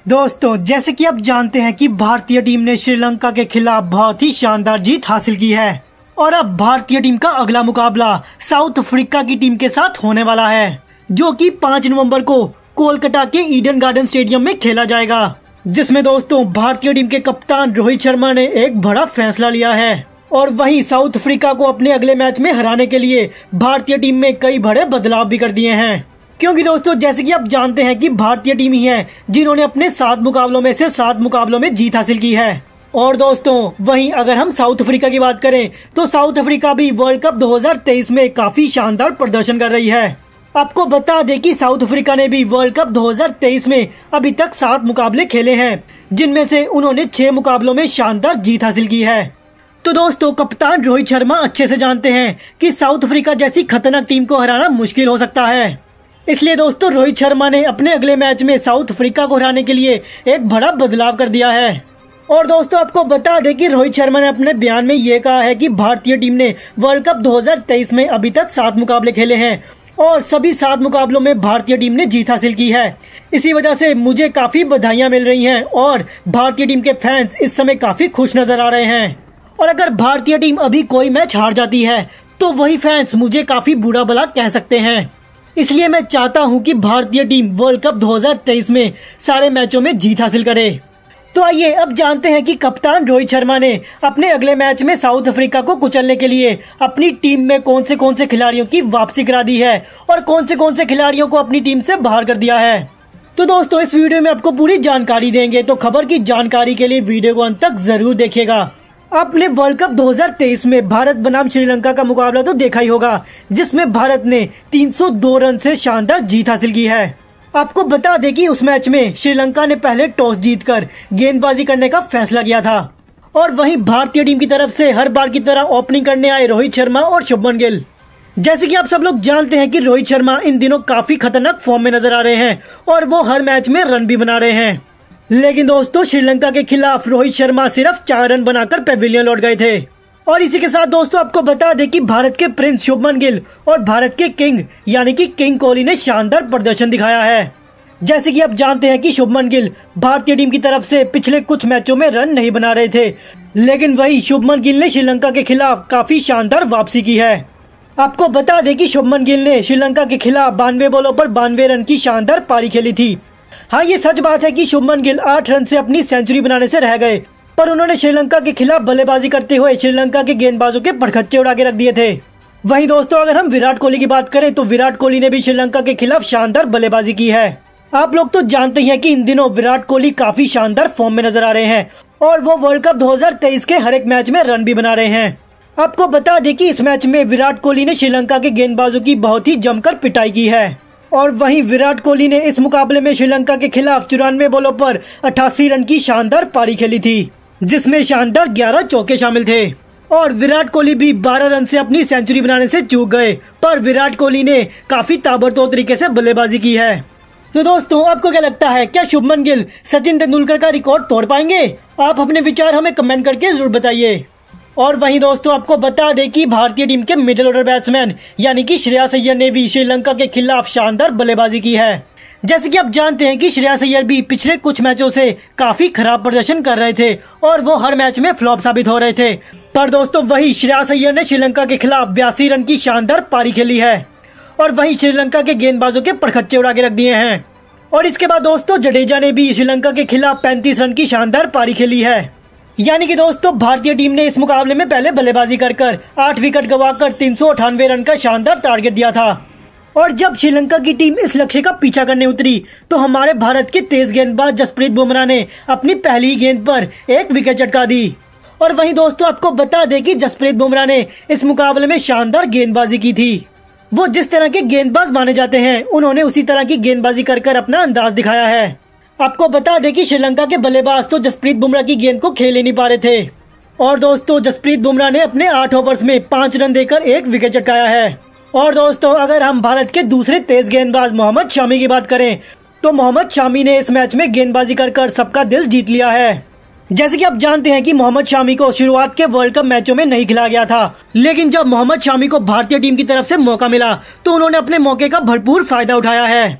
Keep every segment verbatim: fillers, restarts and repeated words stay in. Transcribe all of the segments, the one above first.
दोस्तों, जैसे कि आप जानते हैं कि भारतीय टीम ने श्रीलंका के खिलाफ बहुत ही शानदार जीत हासिल की है और अब भारतीय टीम का अगला मुकाबला साउथ अफ्रीका की टीम के साथ होने वाला है, जो कि पाँच नवंबर को कोलकाता के ईडन गार्डन स्टेडियम में खेला जाएगा। जिसमें दोस्तों भारतीय टीम के कप्तान रोहित शर्मा ने एक बड़ा फैसला लिया है और वहीं साउथ अफ्रीका को अपने अगले मैच में हराने के लिए भारतीय टीम में कई बड़े बदलाव भी कर दिए हैं। क्योंकि दोस्तों, जैसे कि आप जानते हैं कि भारतीय टीम ही है जिन्होंने अपने सात मुकाबलों में से सात मुकाबलों में जीत हासिल की है। और दोस्तों, वहीं अगर हम साउथ अफ्रीका की बात करें तो साउथ अफ्रीका भी वर्ल्ड कप दो हज़ार तेईस में काफी शानदार प्रदर्शन कर रही है। आपको बता दें कि साउथ अफ्रीका ने भी वर्ल्ड कप दो हज़ार तेईस में अभी तक सात मुकाबले खेले हैं, जिनमें से उन्होंने छह मुकाबलों में शानदार जीत हासिल की है। तो दोस्तों, कप्तान रोहित शर्मा अच्छे से जानते हैं कि साउथ अफ्रीका जैसी खतरनाक टीम को हराना मुश्किल हो सकता है। इसलिए दोस्तों, रोहित शर्मा ने अपने अगले मैच में साउथ अफ्रीका को हराने के लिए एक बड़ा बदलाव कर दिया है। और दोस्तों, आपको बता दें कि रोहित शर्मा ने अपने बयान में ये कहा है कि भारतीय टीम ने वर्ल्ड कप दो हज़ार तेईस में अभी तक सात मुकाबले खेले हैं और सभी सात मुकाबलों में भारतीय टीम ने जीत हासिल की है। इसी वजह से मुझे काफी बधाइयां मिल रही हैं और भारतीय टीम के फैंस इस समय काफी खुश नजर आ रहे हैं। और अगर भारतीय टीम अभी कोई मैच हार जाती है तो वही फैंस मुझे काफी बुरा भला कह सकते हैं। इसलिए मैं चाहता हूं कि भारतीय टीम वर्ल्ड कप दो हज़ार तेईस में सारे मैचों में जीत हासिल करे। तो आइए अब जानते हैं कि कप्तान रोहित शर्मा ने अपने अगले मैच में साउथ अफ्रीका को कुचलने के लिए अपनी टीम में कौन से कौन से खिलाड़ियों की वापसी करा दी है और कौन से कौन से खिलाड़ियों को अपनी टीम से बाहर कर दिया है। तो दोस्तों, इस वीडियो में आपको पूरी जानकारी देंगे, तो खबर की जानकारी के लिए वीडियो को अंत तक जरूर देखिएगा। आपने वर्ल्ड कप दो हज़ार तेईस में भारत बनाम श्रीलंका का मुकाबला तो देखा ही होगा, जिसमें भारत ने तीन सौ दो रन से शानदार जीत हासिल की है। आपको बता दें कि उस मैच में श्रीलंका ने पहले टॉस जीतकर गेंदबाजी करने का फैसला किया था और वहीं भारतीय टीम की तरफ से हर बार की तरह ओपनिंग करने आए रोहित शर्मा और शुभमन गिल। जैसे कि आप सब लोग जानते हैं कि रोहित शर्मा इन दिनों काफी खतरनाक फॉर्म में नजर आ रहे हैं और वो हर मैच में रन भी बना रहे हैं। लेकिन दोस्तों, श्रीलंका के खिलाफ रोहित शर्मा सिर्फ चार रन बनाकर पेविलियन लौट गए थे। और इसी के साथ दोस्तों, आपको बता दें कि भारत के प्रिंस शुभमन गिल और भारत के किंग यानी कि किंग कोहली ने शानदार प्रदर्शन दिखाया है। जैसे कि आप जानते हैं कि शुभमन गिल भारतीय टीम की तरफ से पिछले कुछ मैचों में रन नहीं बना रहे थे, लेकिन वही शुभमन गिल ने श्रीलंका के खिलाफ काफी शानदार वापसी की है। आपको बता दें कि शुभमन गिल ने श्रीलंका के खिलाफ बानवे बॉलों पर बानवे रन की शानदार पारी खेली थी। हाँ, ये सच बात है कि शुभमन गिल आठ रन से अपनी सेंचुरी बनाने से रह गए, पर उन्होंने श्रीलंका के खिलाफ बल्लेबाजी करते हुए श्रीलंका के गेंदबाजों के परखच्चे उड़ा के रख दिए थे। वहीं दोस्तों, अगर हम विराट कोहली की बात करें तो विराट कोहली ने भी श्रीलंका के खिलाफ शानदार बल्लेबाजी की है। आप लोग तो जानते हैं कि इन दिनों विराट कोहली काफी शानदार फॉर्म में नजर आ रहे हैं और वो वर्ल्ड कप दो हज़ार तेईस के हर एक मैच में रन भी बना रहे हैं। आपको बता दें कि इस मैच में विराट कोहली ने श्रीलंका के गेंदबाजों की बहुत ही जमकर पिटाई की है और वहीं विराट कोहली ने इस मुकाबले में श्रीलंका के खिलाफ चौरानवे बॉलों पर अट्ठासी रन की शानदार पारी खेली थी, जिसमें शानदार ग्यारह चौके शामिल थे। और विराट कोहली भी बारह रन से अपनी सेंचुरी बनाने से चूक गए, पर विराट कोहली ने काफी ताबड़तोड़ तरीके से बल्लेबाजी की है। तो दोस्तों, आपको क्या लगता है, क्या शुभमन गिल सचिन तेंदुलकर का रिकॉर्ड तोड़ पाएंगे? आप अपने विचार हमें कमेंट करके जरूर बताइए। और वहीं दोस्तों, आपको बता दें कि भारतीय टीम के मिडिल ऑर्डर बैट्समैन यानी कि श्रेयस अय्यर ने भी श्रीलंका के खिलाफ शानदार बल्लेबाजी की है। जैसे कि आप जानते हैं कि श्रेयस अय्यर भी पिछले कुछ मैचों से काफी खराब प्रदर्शन कर रहे थे और वो हर मैच में फ्लॉप साबित हो रहे थे, पर दोस्तों वही श्रेयस अय्यर ने श्रीलंका के खिलाफ बयासी रन की शानदार पारी खेली है और वहीं श्रीलंका के गेंदबाजों के परखच्चे उड़ा के रख दिए हैं। और इसके बाद दोस्तों, जडेजा ने भी श्रीलंका के खिलाफ पैंतीस रन की शानदार पारी खेली है। यानी कि दोस्तों, भारतीय टीम ने इस मुकाबले में पहले बल्लेबाजी कर कर आठ विकेट गंवाकर तीन सौ अठानवे रन का शानदार टारगेट दिया था। और जब श्रीलंका की टीम इस लक्ष्य का पीछा करने उतरी तो हमारे भारत के तेज गेंदबाज जसप्रीत बुमराह ने अपनी पहली गेंद पर एक विकेट चटका दी। और वहीं दोस्तों, आपको बता दें कि जसप्रीत बुमराह ने इस मुकाबले में शानदार गेंदबाजी की थी। वो जिस तरह के गेंदबाज माने जाते हैं, उन्होंने उसी तरह की गेंदबाजी कर कर अपना अंदाज दिखाया है। आपको बता दें कि श्रीलंका के बल्लेबाज तो जसप्रीत बुमराह की गेंद को खेल ही नहीं पा रहे थे और दोस्तों, जसप्रीत बुमराह ने अपने आठ ओवर्स में पांच रन देकर एक विकेट चटकाया है। और दोस्तों, अगर हम भारत के दूसरे तेज गेंदबाज मोहम्मद शामी की बात करें तो मोहम्मद शामी ने इस मैच में गेंदबाजी कर कर सबका दिल जीत लिया है। जैसे कि आप जानते हैं कि मोहम्मद शामी को शुरुआत के वर्ल्ड कप मैचों में नहीं खिलाया गया था, लेकिन जब मोहम्मद शामी को भारतीय टीम की तरफ से मौका मिला तो उन्होंने अपने मौके का भरपूर फायदा उठाया है।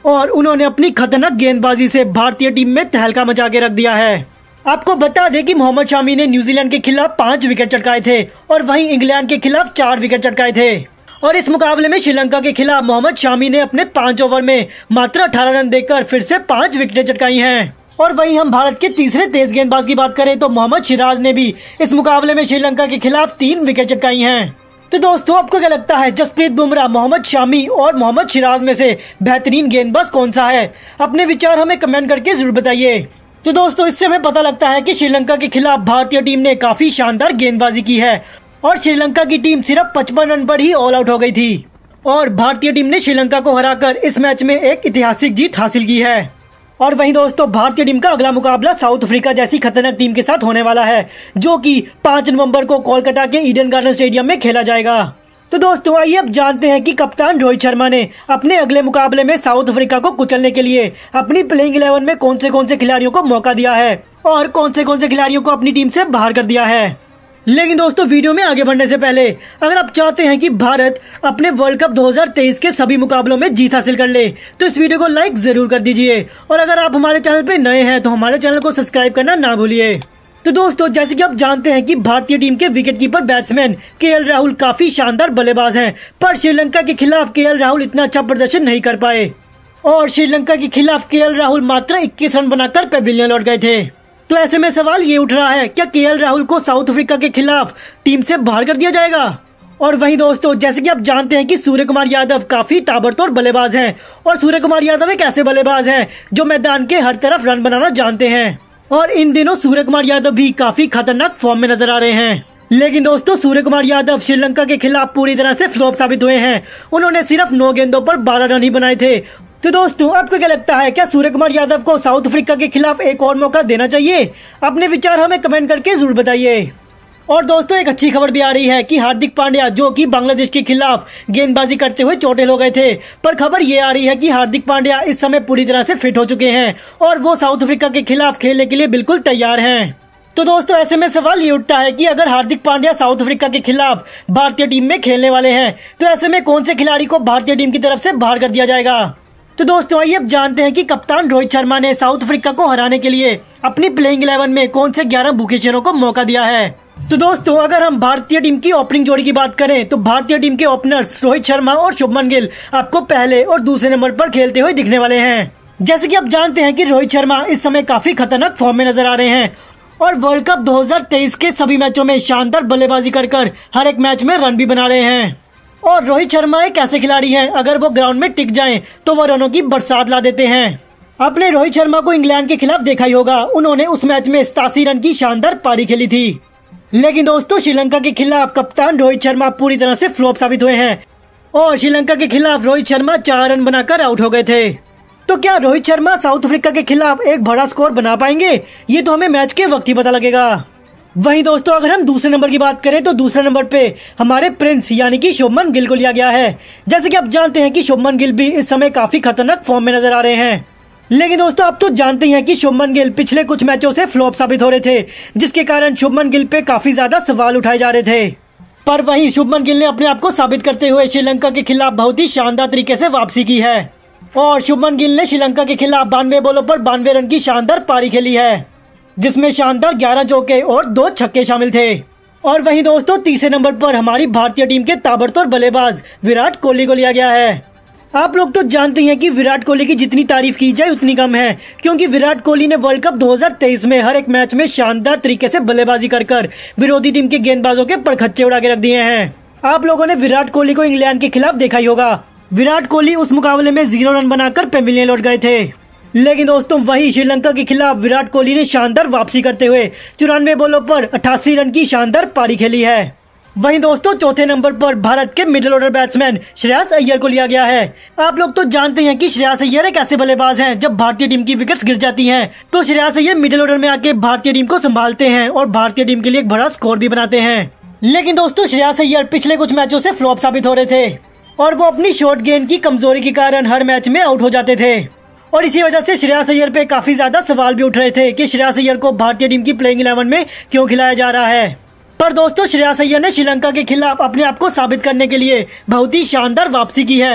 और उन्होंने अपनी खतरनाक गेंदबाजी से भारतीय टीम में तहलका मचा के रख दिया है। आपको बता दें कि मोहम्मद शामी ने न्यूजीलैंड के खिलाफ पांच विकेट चटकाए थे और वहीं इंग्लैंड के खिलाफ चार विकेट चटकाए थे। और इस मुकाबले में श्रीलंका के खिलाफ मोहम्मद शामी ने अपने पांच ओवर में मात्र अठारह रन देकर फिर से पांच विकेटें चटकाई हैं। और वहीं हम भारत के तीसरे तेज गेंदबाज की बात करें तो मोहम्मद सिराज ने भी इस मुकाबले में श्रीलंका के खिलाफ तीन विकेट चटकाई हैं। तो दोस्तों आपको क्या लगता है, जसप्रीत बुमराह, मोहम्मद शामी और मोहम्मद सिराज में से बेहतरीन गेंदबाज कौन सा है? अपने विचार हमें कमेंट करके जरूर बताइए। तो दोस्तों इससे हमें पता लगता है कि श्रीलंका के खिलाफ भारतीय टीम ने काफी शानदार गेंदबाजी की है और श्रीलंका की टीम सिर्फ पचपन रन पर ही ऑल आउट हो गई थी और भारतीय टीम ने श्रीलंका को हराकर इस मैच में एक ऐतिहासिक जीत हासिल की है। और वहीं दोस्तों भारतीय टीम का अगला मुकाबला साउथ अफ्रीका जैसी खतरनाक टीम के साथ होने वाला है, जो कि पाँच नवंबर को कोलकाता के ईडन गार्डन स्टेडियम में खेला जाएगा। तो दोस्तों आइए अब जानते हैं कि कप्तान रोहित शर्मा ने अपने अगले मुकाबले में साउथ अफ्रीका को कुचलने के लिए अपनी प्लेइंग इलेवन में कौन से कौन से खिलाड़ियों को मौका दिया है और कौन से कौन से खिलाड़ियों को अपनी टीम से बाहर कर दिया है। लेकिन दोस्तों वीडियो में आगे बढ़ने से पहले अगर आप चाहते हैं कि भारत अपने वर्ल्ड कप दो हज़ार तेईस के सभी मुकाबलों में जीत हासिल कर ले तो इस वीडियो को लाइक जरूर कर दीजिए और अगर आप हमारे चैनल पे नए हैं तो हमारे चैनल को सब्सक्राइब करना ना भूलिए। तो दोस्तों जैसे कि आप जानते हैं कि भारतीय टीम के विकेटकीपर बैट्समैन केएल राहुल काफी शानदार बल्लेबाज हैं, पर श्रीलंका के खिलाफ केएल राहुल इतना अच्छा प्रदर्शन नहीं कर पाए और श्रीलंका के खिलाफ केएल राहुल मात्र इक्कीस रन बनाकर पेविलियन लौट गए थे। तो ऐसे में सवाल ये उठ रहा है, क्या केएल राहुल को साउथ अफ्रीका के खिलाफ टीम से बाहर कर दिया जाएगा? और वहीं दोस्तों जैसे कि आप जानते हैं कि सूर्य कुमार यादव काफी ताबड़तोड़ बल्लेबाज हैं और सूर्य कुमार यादव एक ऐसे बल्लेबाज हैं जो मैदान के हर तरफ रन बनाना जानते हैं और इन दिनों सूर्य कुमार यादव भी काफी खतरनाक फॉर्म में नजर आ रहे हैं। लेकिन दोस्तों सूर्य कुमार यादव श्रीलंका के खिलाफ पूरी तरह से फ्लॉप साबित हुए हैं। उन्होंने सिर्फ नौ गेंदों पर बारह रन ही बनाए थे। तो दोस्तों आपको क्या लगता है, क्या सूर्य कुमार यादव को साउथ अफ्रीका के खिलाफ एक और मौका देना चाहिए? अपने विचार हमें कमेंट करके जरूर बताइए। और दोस्तों एक अच्छी खबर भी आ रही है कि हार्दिक पांड्या जो कि बांग्लादेश के खिलाफ गेंदबाजी करते हुए चोटिल हो गए थे, पर खबर ये आ रही है कि हार्दिक पांड्या इस समय पूरी तरह से फिट हो चुके हैं और वो साउथ अफ्रीका के खिलाफ खेलने के लिए बिल्कुल तैयार हैं। तो दोस्तों ऐसे में सवाल ये उठता है कि अगर हार्दिक पांड्या साउथ अफ्रीका के खिलाफ भारतीय टीम में खेलने वाले हैं तो ऐसे में कौन से खिलाड़ी को भारतीय टीम की तरफ से बाहर कर दिया जाएगा? तो दोस्तों आइए अब जानते हैं कि कप्तान रोहित शर्मा ने साउथ अफ्रीका को हराने के लिए अपनी प्लेइंग इलेवन में कौन से ग्यारह भूखे शेरों को मौका दिया है। तो दोस्तों अगर हम भारतीय टीम की ओपनिंग जोड़ी की बात करें तो भारतीय टीम के ओपनर्स रोहित शर्मा और शुभमन गिल आपको पहले और दूसरे नंबर पर खेलते हुए दिखने वाले हैं। जैसे कि आप जानते हैं कि रोहित शर्मा इस समय काफी खतरनाक फॉर्म में नजर आ रहे हैं और वर्ल्ड कप दो हज़ार तेईस के सभी मैचों में शानदार बल्लेबाजी कर कर हर एक मैच में रन भी बना रहे हैं। और रोहित शर्मा एक ऐसे खिलाड़ी हैं, अगर वो ग्राउंड में टिक जाएं तो वो रनों की बरसात ला देते हैं। आपने रोहित शर्मा को इंग्लैंड के खिलाफ देखा ही होगा, उन्होंने उस मैच में सतासी रन की शानदार पारी खेली थी। लेकिन दोस्तों श्रीलंका के खिलाफ कप्तान रोहित शर्मा पूरी तरह से फ्लॉप साबित हुए हैं और श्रीलंका के खिलाफ रोहित शर्मा चार रन बनाकर आउट हो गए थे। तो क्या रोहित शर्मा साउथ अफ्रीका के खिलाफ एक बड़ा स्कोर बना पाएंगे? ये तो हमें मैच के वक्त ही पता लगेगा। वहीं दोस्तों अगर हम दूसरे नंबर की बात करें तो दूसरे नंबर पे हमारे प्रिंस यानी कि शुभमन गिल को लिया गया है। जैसे कि आप जानते हैं कि शुभमन गिल भी इस समय काफी खतरनाक फॉर्म में नजर आ रहे हैं। लेकिन दोस्तों आप तो जानते हैं कि शुभमन गिल पिछले कुछ मैचों से फ्लॉप साबित हो रहे थे, जिसके कारण शुभमन गिल पे काफी ज्यादा सवाल उठाए जा रहे थे। पर वहीं शुभमन गिल ने अपने आप को साबित करते हुए श्रीलंका के खिलाफ बहुत ही शानदार तरीके से वापसी की है और शुभमन गिल ने श्रीलंका के खिलाफ बानवे बॉलों पर बानवे रन की शानदार पारी खेली है, जिसमें शानदार ग्यारह चौके और दो छक्के शामिल थे। और वहीं दोस्तों तीसरे नंबर पर हमारी भारतीय टीम के ताबड़तोड़ बल्लेबाज विराट कोहली को लिया गया है। आप लोग तो जानते हैं कि विराट कोहली की जितनी तारीफ की जाए उतनी कम है, क्योंकि विराट कोहली ने वर्ल्ड कप दो हज़ार तेईस में हर एक मैच में शानदार तरीके से बल्लेबाजी कर कर विरोधी टीम के गेंदबाजों के परखच्चे उड़ा के रख दिए हैं। आप लोगों ने विराट कोहली को इंग्लैंड के खिलाफ देखा ही होगा। विराट कोहली उस मुकाबले में जीरो रन बनाकर पेविलियन लौट गए थे। लेकिन दोस्तों वहीं श्रीलंका के खिलाफ विराट कोहली ने शानदार वापसी करते हुए चौरानवे बॉलों पर अठासी रन की शानदार पारी खेली है। वहीं दोस्तों चौथे नंबर पर भारत के middle order batsman Shreyas Iyer को लिया गया है। आप लोग तो जानते हैं कि श्रेयस अय्यर एक ऐसे बल्लेबाज हैं, जब भारतीय टीम की विकेट्स गिर जाती हैं तो श्रेयस अय्यर मिडिल ऑर्डर में आके भारतीय टीम को संभालते हैं और भारतीय टीम के लिए एक बड़ा स्कोर भी बनाते हैं। लेकिन दोस्तों श्रेयस अय्यर पिछले कुछ मैचों से फ्लॉप साबित हो रहे थे और वो अपनी शॉर्ट गेंद की कमजोरी के कारण हर मैच में आउट हो जाते थे और इसी वजह से श्रेयस अय्यर पे काफी ज्यादा सवाल भी उठ रहे थे कि श्रेयस अय्यर को भारतीय टीम की प्लेइंग इलेवन में क्यों खिलाया जा रहा है। पर दोस्तों श्रेयस अय्यर ने श्रीलंका के खिलाफ अपने आप को साबित करने के लिए बहुत ही शानदार वापसी की है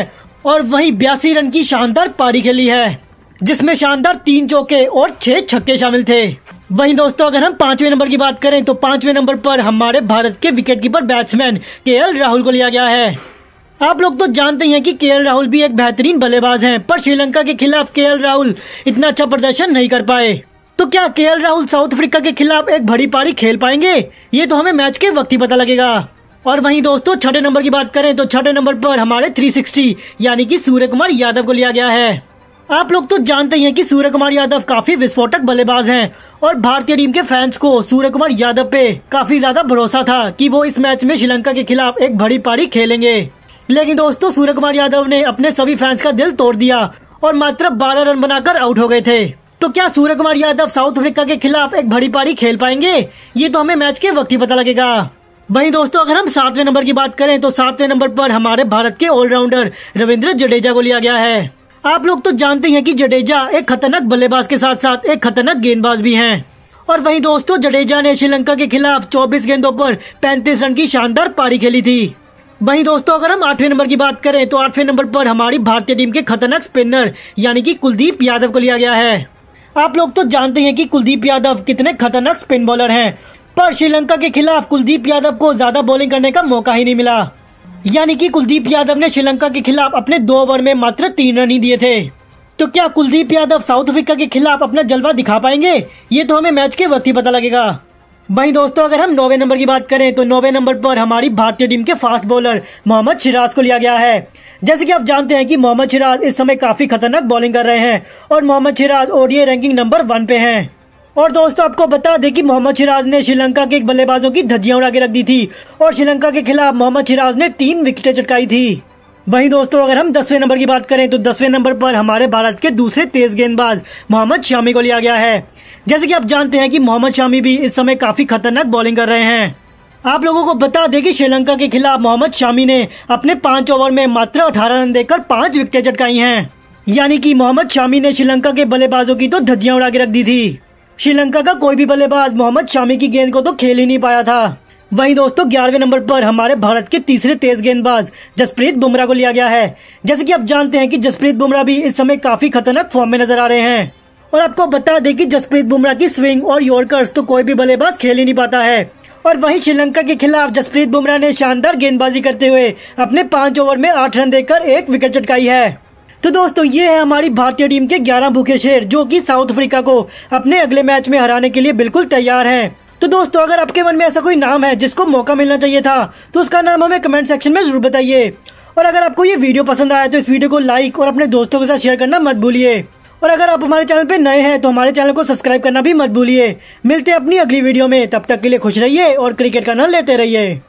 और वहीं बयासी रन की शानदार पारी खेली है, जिसमें शानदार तीन चौके और छह छक्के शामिल थे। वहीं दोस्तों अगर हम पांचवें नंबर की बात करें तो पांचवें नंबर पर हमारे भारत के विकेटकीपर बैट्समैन केएल राहुल को लिया गया है। आप लोग तो जानते हैं कि केएल राहुल भी एक बेहतरीन बल्लेबाज हैं, पर श्रीलंका के खिलाफ केएल राहुल इतना अच्छा प्रदर्शन नहीं कर पाए। तो क्या केएल राहुल साउथ अफ्रीका के खिलाफ एक बड़ी पारी खेल पाएंगे? ये तो हमें मैच के वक्त ही पता लगेगा। और वहीं दोस्तों छठे नंबर की बात करें तो छठे नंबर पर हमारे तीन सौ साठ यानी कि सूर्य कुमार यादव को लिया गया है। आप लोग तो जानते हैं कि सूर्य कुमार यादव काफी विस्फोटक बल्लेबाज हैं और भारतीय टीम के फैंस को सूर्य कुमार यादव पे काफी ज्यादा भरोसा था कि वो इस मैच में श्रीलंका के खिलाफ एक बड़ी पारी खेलेंगे। लेकिन दोस्तों सूर्य कुमार यादव ने अपने सभी फैंस का दिल तोड़ दिया और मात्र बारह रन बनाकर आउट हो गए थे। तो क्या सूर्य कुमार यादव साउथ अफ्रीका के खिलाफ एक बड़ी पारी खेल पाएंगे? ये तो हमें मैच के वक्त ही पता लगेगा। वहीं दोस्तों अगर हम सातवें नंबर की बात करें तो सातवें नंबर पर हमारे भारत के ऑलराउंडर रविंद्र जडेजा को लिया गया है। आप लोग तो जानते हैं कि जडेजा एक खतरनाक बल्लेबाज के साथ साथ एक खतरनाक गेंदबाज भी हैं। और वहीं दोस्तों जडेजा ने श्रीलंका के खिलाफ चौबीस गेंदों पर पैंतीस रन की शानदार पारी खेली थी। वहीं दोस्तों अगर हम आठवें नंबर की बात करें तो आठवें नंबर पर हमारी भारतीय टीम के खतरनाक स्पिनर यानी कि कुलदीप यादव को लिया गया है। आप लोग तो जानते हैं कि कुलदीप यादव कितने खतरनाक स्पिन बॉलर हैं, पर श्रीलंका के खिलाफ कुलदीप यादव को ज्यादा बॉलिंग करने का मौका ही नहीं मिला। यानी कि कुलदीप यादव ने श्रीलंका के खिलाफ अपने दो ओवर में मात्र तीन रन ही दिए थे। तो क्या कुलदीप यादव साउथ अफ्रीका के खिलाफ अपना जलवा दिखा पाएंगे? ये तो हमें मैच के वक्त ही पता लगेगा। वहीं दोस्तों अगर हम नौवे नंबर की बात करें तो नौवे नंबर पर हमारी भारतीय टीम के फास्ट बॉलर मोहम्मद सिराज को लिया गया है। जैसे कि आप जानते हैं कि मोहम्मद सिराज इस समय काफी खतरनाक बॉलिंग कर रहे हैं और Mohammed Siraj ODI ranking number one पे हैं। और दोस्तों आपको बता दें कि मोहम्मद सिराज ने श्रीलंका के बल्लेबाजों की धज्जियां उड़ा के रख दी थी और श्रीलंका के खिलाफ मोहम्मद सिराज ने तीन विकेटें चटकाई थी। वहीं दोस्तों अगर हम दसवें नंबर की बात करें तो दसवें नंबर पर हमारे भारत के दूसरे तेज गेंदबाज मोहम्मद शामी को लिया गया है। जैसे कि आप जानते हैं कि मोहम्मद शामी भी इस समय काफी खतरनाक बॉलिंग कर रहे हैं। आप लोगों को बता दें कि श्रीलंका के खिलाफ मोहम्मद शामी ने अपने पांच ओवर में मात्र अठारह रन देकर पांच विकेटें चटकाई हैं। यानी कि मोहम्मद शामी ने श्रीलंका के बल्लेबाजों की तो धज्जियां उड़ा के रख दी थी। श्रीलंका का कोई भी बल्लेबाज मोहम्मद शामी की गेंद को तो खेल ही नहीं पाया था। वहीं दोस्तों ग्यारहवें नंबर पर हमारे भारत के तीसरे तेज गेंदबाज जसप्रीत बुमराह को लिया गया है। जैसे कि आप जानते हैं कि जसप्रीत बुमराह भी इस समय काफी खतरनाक फॉर्म में नजर आ रहे हैं। और आपको बता दें कि जसप्रीत बुमराह की स्विंग और यॉर्कर्स तो कोई भी बल्लेबाज खेल ही नहीं पाता है। और वहीं श्रीलंका के खिलाफ जसप्रीत बुमराह ने शानदार गेंदबाजी करते हुए अपने पांच ओवर में आठ रन देकर एक विकेट चटकाई है। तो दोस्तों ये है हमारी भारतीय टीम के ग्यारह भूखे शेर जो कि साउथ अफ्रीका को अपने अगले मैच में हराने के लिए बिल्कुल तैयार हैं। तो दोस्तों अगर आपके मन में ऐसा कोई नाम है जिसको मौका मिलना चाहिए था तो उसका नाम हमें कमेंट सेक्शन में जरूर बताइए। और अगर आपको ये वीडियो पसंद आया तो इस वीडियो को लाइक और अपने दोस्तों के साथ शेयर करना मत भूलिए। और अगर आप हमारे चैनल पे नए हैं तो हमारे चैनल को सब्सक्राइब करना भी मत भूलिए। मिलते हैं अपनी अगली वीडियो में, तब तक के लिए खुश रहिए और क्रिकेट का आनंद लेते रहिए।